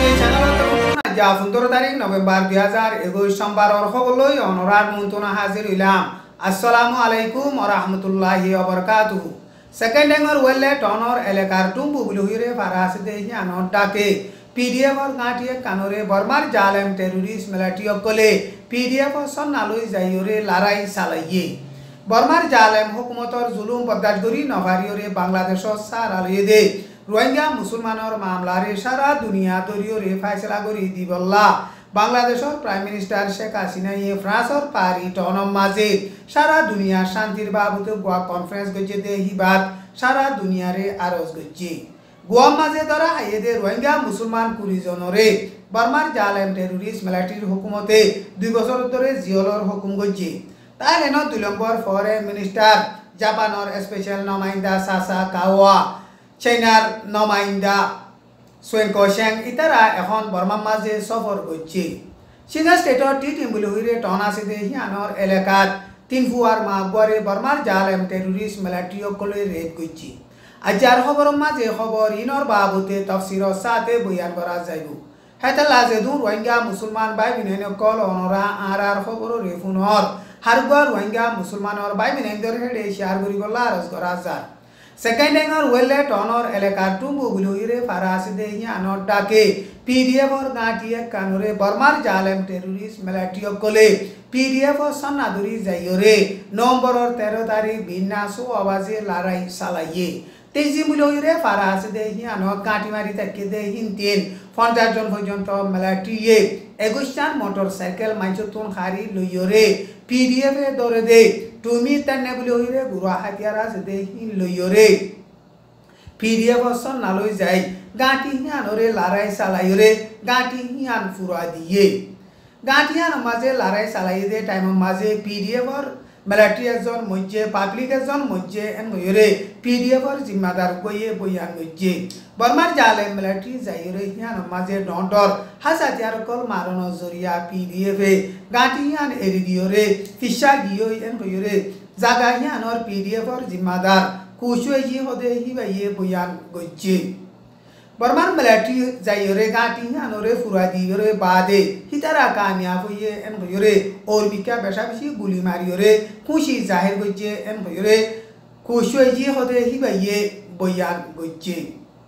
যা 15 তারিখ নভেম্বর 2021 সোমবারের খবরলৈ অনরার মুন্তনা হাজির হইলাম। আসসালামু আলাইকুম ওয়া রাহমাতুল্লাহি ওয়া বারাকাতুহু। সেকেন্ড এঙ্গর ওয়েলে টনর এলাকার টুম্বু বুলুহিরে ফারাসিতে হিয়ানর ডাকে পিডিএফ और गांठिए कानोरे बर्मार जालेम टेररिस्ट मिलिटियो कोले पीडीएफ और सन्नालुई जाइयोरे लड़ाई सालाइये बर्मार जालेम हुकूमतर जुलुम बर्दाश्तगरी नवारियोरे बांग्लादेश सारालुये दे रोहिंग्या मुसलमानर मामलारे सारा दुनिया दरियोरे फैसला करी दिबल्ला बांग्लादेशर प्राइम मिनिस्टर शेख हासिनाये फ्रांसर पारी टनम माजे सारा दुनिया शांतिर बाबुते गोवा कॉन्फ्रेंस गजे दे हिबात सारा दुनिया रे आरज गजे गोवा माजे द्वारा आये रोहिंग्या मुसलमान कुरिजनरे बर्मार जालेम टेररिस्ट मिलिटारी हुकूमते 2 बছর ধরে জিওলর হুকুম গজ্জি তার এনো 2 নম্বর ফরেন মিনিস্টার জাপানের স্পেশাল নমাইন্দা সাসা কাওয়া চাইনার নমাইন্দা সোয়েন কোশেং ইতারা এখন বর্মা মাঝে সফর গজ্জি সিঙ্গা স্টেটর টিটিমবুলুহিরে টনাসিদে হিয়ানর এলাকাত 3 ফুয়ার মাগবারে বর্মার জালেম টেররিস্ট মিলিটারি কোলে রেড গজ্জি আজার খবর মাঝে খবর ইনর বাবুতে তফসিরর সাথে বয়ান করা যাইব হেতালা যেদু রোহিঙ্গা মুসলমান ভাই বিনেন কল অনরা আরার খবর রেফুনর হারগর রোহিঙ্গা মুসলমানর ভাই বিনেন দর হেডে শেয়ার করি বলা আরজ করা যায় সেকেন্ড এঙ্গর ওয়েলে টনর এলাকার টুম্বু বুলুহিরে ফারাসিদে হিয়ানর ডাকে পিডিএফ और गांठिए कानोरे बर्मार जालेम टेररिस्ट मिलिटारी कोले पीडीएफ और सन्नादुरी जाइयोरे नवंबर और 13 तारीख बिन्नासो आवाजे लड़ाई सालाइये तेजी बुलुहिरे फारासिदे हियानर काटिमारी तक दे हिनतेन 50 জন পর্যন্ত মিলিটারিয়ে 21 মোটরসাইকেল মাইচতুন খারি লইয়োরে পিডিএফ এ দরে দে তুমি তান্নে বুলুহিরে গুরা হাতিয়ারা দে হিন লইয়োরে পিডিএফ অসন নালই যাই গাঁটি হিয়ানরে লড়াই চালাইরে গাঁটি হিয়ান ফুরা দিয়ে গাঁটিয়ান মাঝে লড়াই চালাই দে টাইম মাঝে পিডিএফ और मिलिटारी एजन मध्य पाब्लिक एजन मध्य एन गयरे पीडीएफ और जिम्मेदार गये बयान गजे बर्मार जालेम मिलिटारी जाइरे हियान माजे डंडर हासातियार कल मारन जरिया पीडीएफ ए गांटियान एरिदियोरे फिशा गियो एन गयरे जागा हियान और पीडीएफ और जिम्मेदार कुशवे जी होदे हिबाये बयान गजे बर्मार मिलिटारी जाइरे गांटियान ओरे फुरादियोरे बादे हितारा कामयाब हुए एन गयरे और बिका बेशाबिशी गुली मारियोरे खुशी जाहिर गजे एन गयरे कुशवे जी होदे हिबाये बयान गजे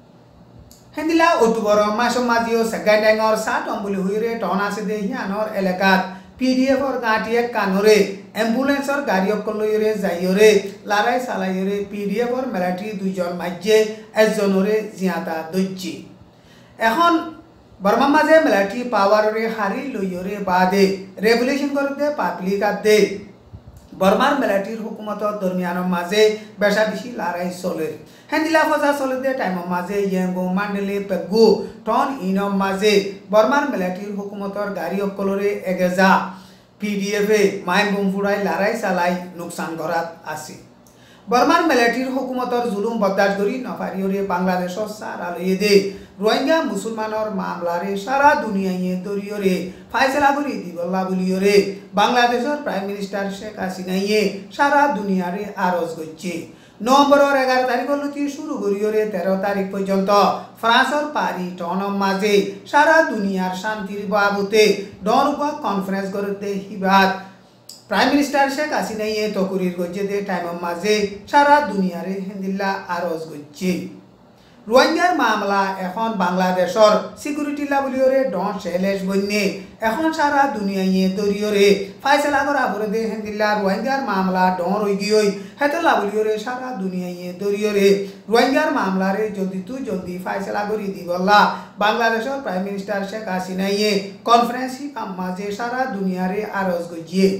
हेंदिला अक्टोबर मास माजियो सेकेंड और 7 अम्बुली हुईरे टनासिदे हियानर एलाकात पीडीएफ और गांठिए कानोरे एम्बुलेंस और गाड़ियों को लइरे जाइयोरे लड़ाई सालाइयोरे पीडीएफ और मिलिटारी दुजन माঝে একজনরে জিয়াতা দজ্জি এখন বর্মা মাঝে মিলিটারি পাওয়ারে হারি লইয়োরে বাদে রেভলিউশন করতে পাবলিক আদে বর্মার মিলিটারির হুকুমতর দরমিয়ান মাঝে বেশা বেশি লড়াই চলে হেন্দিলা ফজা চলে দে টাইম মাঝে ইয়েঙ্গো মান্ডেলে পেগু টন ইনম মাঝে বর্মার মিলিটারির হুকুমতর গাড়ি অকলরে এগেজা पीडीएफ ए माइम बुमफुड़ाई लड़ाई चालाई नुकसान करात आसे बर्मार मिलिटारिर हुकूमतर जुलुम बर्दाश्तगरी नफारियोरे बांग्लादेशर सारालये दे रोहिंग्या मुसलमानर मामलारे सारा दुनियाये दरियोरे फैसला करी दिबल्ला बुलियोरे बांग्लादेशर प्राइम मिनिस्टर शेख हासिनाये सारा दुनियारे आरज गज्जे नवंबर और 11 तारीख लुटी शुरू करियोरे 13 तारीख पर्यंत फ्रांसर पारी टनम माजे सारा दुनियार शांतिर बाबुते डनउपा कॉन्फ्रेंस करते हिबात प्राइम मिनिस्टर शेख हासिनाये तकुरिर गज्जे दे टाइम माजे सारा दुनियारे हिंदिल्ला आरज गज्जे रोहिंग्यार मामला এখন বাংলাদেশর সিকিউরিটি লাবলিওরে ডন শেলেশ বন্যে এখন সারা দুনিয়ায়ে দরিয়রে ফয়সালা করা পরে দে হিন্দিল্লা রোহিঙ্গার মামলা ডন রই গিয়ই হেতে লাবলিওরে সারা দুনিয়ায়ে দরিয়রে রোহিঙ্গার মামলারে জলদি ফয়সালা করি দিবল্লা বাংলাদেশর প্রাইম মিনিস্টার শেখ হাসিনায়ে কনফারেন্সি মাঝে সারা দুনিয়ারে আরজ গজিয়ে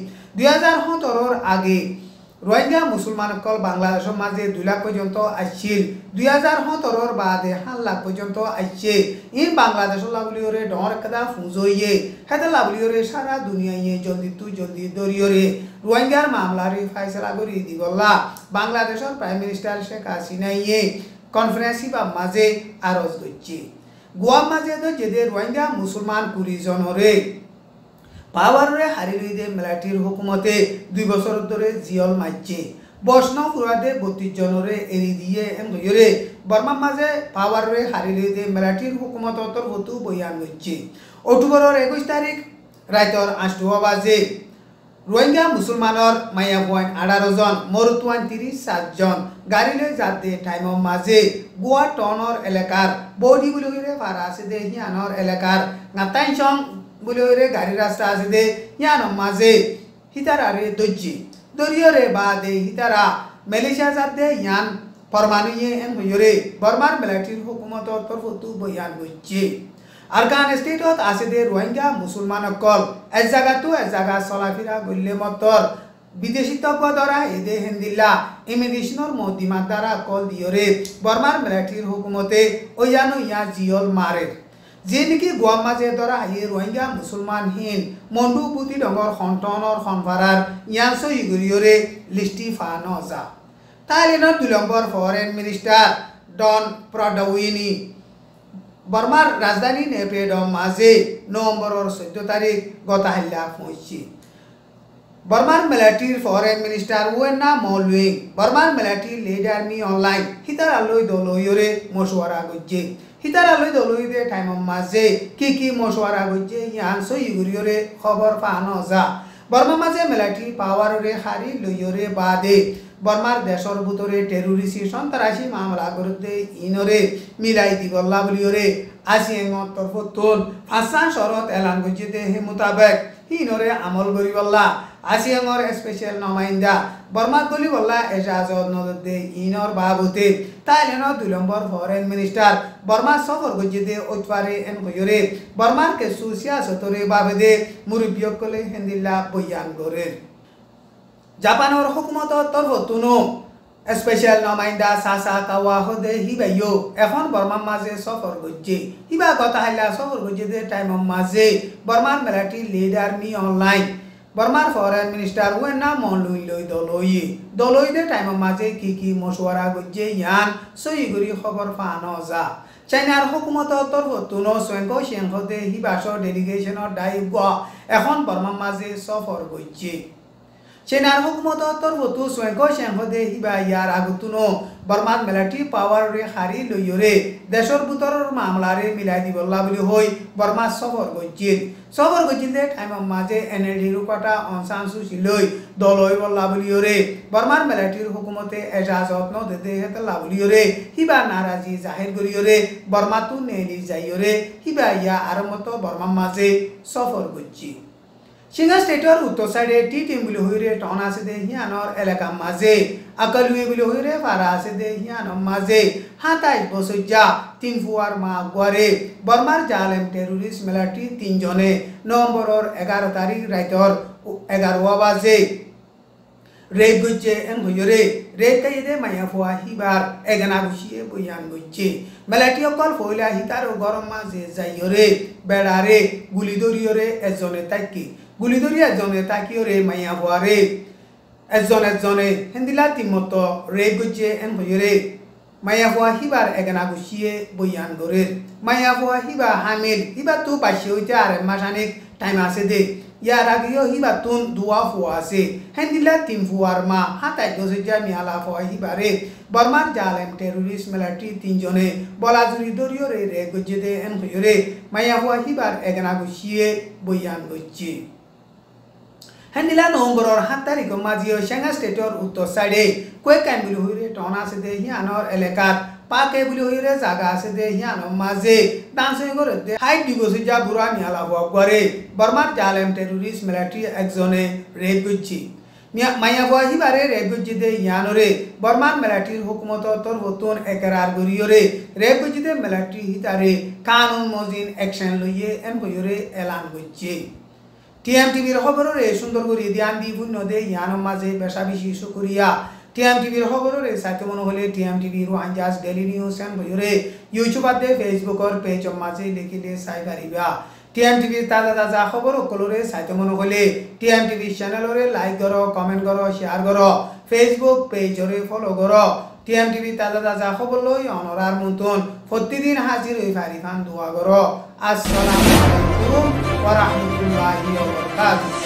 2017 আগে रोहिंग्या मुसलमान कल बांग्लादेशर माঝে 2 लाख पर्यंत आछिल 2017 बादे 7 लाख पर्यंत आछे इन बांग्लादेशर लाबलियोरे डर कदा फुजोये हेते लाबलियोरे सारा दुनियाये जल्दी दरियोरे रोहिंग्यार मामलारे फैसला करी दिबल्ला बांग्लादेशर प्राइम मिनिस्टर शेख हासिनाये कॉन्फ्रेंस बा माঝে आरज गज्जे गोवा माঝে तो जेदे रोहिंग्या मुसलमान कुरिजनरे पावर रे हारिलुई दे मिलिटारिर हुकूमते 2 বছর ধরে জিয়ল মাঝে বৈষ্ণব ফুরাদে 32 জনরে এরি দিয়ে এমরে বর্মার মাঝে পাওয়ারে হারিলে দে মিলিটারির হুকুমত তরফতু বয়ান হচ্ছে অক্টোবরের 21 তারিখ রাইতর 8টা বাজে রোহিঙ্গা মুসলমানর মায়া পয়েন্ট 18 জন মরুতুয়ান 37 জন গাড়িলে যাতে টাইমর মাঝে গোয়া টনর এলাকার বডি বুলগিরে পারা আছে দে হিয়ানর এলাকার নাতাইচং বুলগিরে গাড়ি রাস্তা আছে দে হিয়ানর মাঝে হিতারারে দজ্জি দরিয়রে বাদে হিতারা মালয়েশিয়া যাতে হিয়ান পরমাণুয়ে এন হইরে বর্মার মিলিটারির হুকুমত তরফতু বয়ান হচ্ছে আরকান স্টেটত আছে দে রোহিঙ্গা মুসলমান কল এক জায়গা চলাফেরা গল্লে মতর বিদেশি তজ্ঞ দ্বারা এদে হিন্দিল্লা ইমিগ্রেশনের মদিমার দ্বারা কল দিয়রে বর্মার মিলিটারির হুকুমতে ওয়ানো ইয়া জিয়ল মারে যে নাকি গোয়ার মাঝে দ্বারা ইয়ে রোহিঙ্গা মুসলমানহীন মন্ডু পুতি ডঙর সন্টনর সনফারার ইয়ানসো ইগুরিয়রে লিস্টি ফানো যা থাইল্যান্ডর 2 নম্বর ফরেন মিনিস্টার ডন প্রাডাউইনি বর্মার রাজধানী নেপেডম মাঝে নভেম্বরের 14 তারিখ গতাহিল্লা পৌঁছি বর্মার মিলিটারির ফরেন মিনিস্টার ওয়েনা মলুইং বর্মার মিলিটারি লিডার মি অনলাইন হিতার আলোই দলইরে মশওয়ারা গজ্জে হিতার আলোই দলইরে টাইমর মাঝে কি মশওয়ারা গজ্জে ইয়ান সই ইগুরিয়রে খবর পানো যা বর্মা মাঝে মিলিটারি পাওয়ারে হারি লইয়রে বাদে বর্মার দেশর ভিতরে টেরোরিস্ট সন্ত্রাসী মামলা করতে ইনরে মিলাই দিবল্লা বলিওরে আসিয়েঙর তরফতুন ফাঁসান শরত এলান গজিতে হে মোতাবেক ইনরে আমল করিবল্লা আসিয়েঙর স্পেশাল নমাইন্দা বর্মা গলি বল্লা এজাজত নদে ইনর বাবুতে থাইল্যান্ডর 2 নম্বর ফরেন মিনিস্টার বর্মা সফর গজিতে ওতপারে এন কয়রে বর্মার কে সুসিয়াসতরে বাবেদে মুরব্বিয়কলে হিন্দিল্লা বয়ান করে জাপানের হুকুমত তরফতুনো স্পেশাল নমাইন্দা সাসা কাওয়া হদে হিবাইও এখন বর্মার মাঝে সফর গজ্জে হিবা কথা হাইলা সফর গজ্জে দে টাইমর মাঝে বর্মার মিলিটারি লিডার মি অনলাইন বর্মার ফরেন মিনিস্টার ওয়েনা মলুই লই দলই দে টাইমর মাঝে কি মশওয়ারা গজ্জে ইয়ান সইগুরি খবর পানো যা চাইনার হুকুমত তরফতুনো সোয়েঙ্ক সিংহদে হিবাসর ডেলিগেশনের দায়িত্ব এখন বর্মার মাঝে সফর গজ্জে চীনার হুকুমত তরফতু সোয়েঙ্ক সিংহদে হিবা ইয়ার আগুতুনো বর্মার মিলিটারি পাওয়ারে হারি লইয়রে দেশর ভিতরের মামলারে মিলাই দিবল্লা বলি হই বর্মা সফর গজ্জিল দে টাইমর মাঝে এনএলডি রুপাটা অনসান সুচি লই দলই বল্লা বলিয়রে বর্মার মিলিটারির হুকুমতে এজাজত ন দেতে হেতলা বলিয়রে হিবা নারাজি জাহির করিয়রে বর্মা তু নেলি যাইয়রে হিবা ইয়া আরমত বর্মার মাঝে সফর গজ্জি সিংহা স্টেটর উত্তর সাইডে টি টিম বলে হইরে টন আছে দে হিয়ানর এলাকা মাঝে আকালুয়ে বলে হইরে পারা আছে দে হিয়ানর মাঝে 27 বছর যা 3 ফুয়ার মা গোয়ারে বর্মার জালেম টেরোরিস্ট মিলিটারি 3 জনে নভেম্বরের 11 তারিখ রাইতর 11 বাজে রেপ গজ্জে এন হইরে রেপ কাইদে মায়া ফুয়া হিবার এগনা গুছিয়ে বয়ান গজ্জে মিলিটারি অকল ফইলা হিতার গরম মাঝে যাইয়রে বেড়ারে গুলি দরিয়রে এজনে তাকি গুলি দরিয়া এজনে তাকিয়রে মাইয়া ফুয়ারে এজনে হিন্দিলা তিমত রেপ গজ্জে এন হইরে মাইয়া ফুয়া হিবার এগনা গুছিয়ে বয়ান করে মাইয়া ফুয়া হিবা হামিল হিবা তু পাশে হইতে আর মাসানিক টাইম আছে দে ইয়ার আগেও হিবা তুন দুয়া ফুয়া আছে হিন্দিলা 3 ফুয়ার মা 27 বছর যা মিয়ালা ফুয়া হিবারে বর্মার জালেম টেরোরিস্ট মিলিটারি 3 জনে বলাজুরি দরিয়রে রে গজ্জে দে এন হইরে মাইয়া ফুয়া হিবার এগনা গুছিয়ে বয়ান গজ্জে হিন্দিলা নভেম্বরের 7 তারিখ মাঝিও সিংহা স্টেটর উত্তর সাইডে কয়েক কাইম বলি হইরে টন আছে দে হিয়ানর এলাকাত পাকে বলি হইরে জায়গা আছে দে হিয়ানর মাঝে ডান্সিং করে দে হাইট দিবসে যা বুড়া মিয়ালা করে বর্মার জালেম টেরোরিস্ট মিলিটারি একজনে রেপ গজ্জি মাইয়া বুয়া হিবারে রেপ গজ্জি দে হিয়ানরে বর্মার মিলিটারির হুকুমত তরফতুন একরার গরিয়রে রেপ গজ্জি দে মিলিটারি হিতারে কানুন মজিন অ্যাকশন লইয়ে এন হইরে এলান গজ্জি টিএমটিভির খবরের সুন্দর করে ধ্যান দি পুণ্য দে ইয়ানোর মাঝে বেশা বেশি শুকরিয়া টিএমটিভির খবরের সাথে মনে হলে TMTV Rohingyas daily news and বইরে ইউটিউব আদে ফেসবুকর পেজ মাঝে লিখিলে চাই পারিবা টিএমটিভির তাজা খবর সকলরে সাথে মনে হলে টিএমটিভি চ্যানেলরে লাইক করো কমেন্ট করো শেয়ার করো ফেসবুক পেজরে ফলো করো টিএমটিভি তাজা খবর লই অনরার মতন প্রতিদিন হাজির হই ফারিফান দোয়া করো আসসালামু আলাইকুম ওয়া রাহমাতুল্লাহি ওয়া বারাকাতুহু।